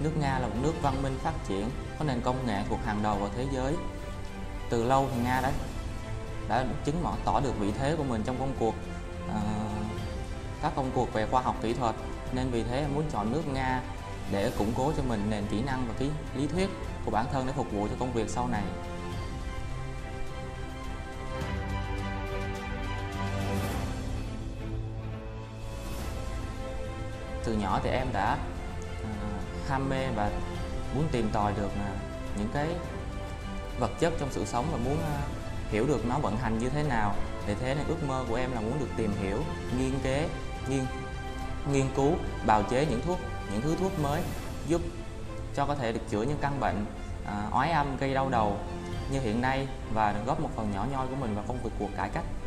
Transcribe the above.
Nước Nga là một nước văn minh phát triển, có nền công nghệ thuộc hàng đầu vào thế giới. Từ lâu thì Nga đã chứng tỏ được vị thế của mình trong các công cuộc về khoa học kỹ thuật, nên vì thế em muốn chọn nước Nga để củng cố cho mình nền kỹ năng và lý thuyết của bản thân để phục vụ cho công việc sau này. Từ nhỏ thì em đã ham mê và muốn tìm tòi được những cái vật chất trong sự sống và muốn hiểu được nó vận hành như thế nào. Vì thế nên ước mơ của em là muốn được tìm hiểu, nghiên cứu, bào chế những thứ thuốc mới giúp cho có thể được chữa những căn bệnh oái âm gây đau đầu như hiện nay, và góp một phần nhỏ nhoi của mình vào công cuộc cải cách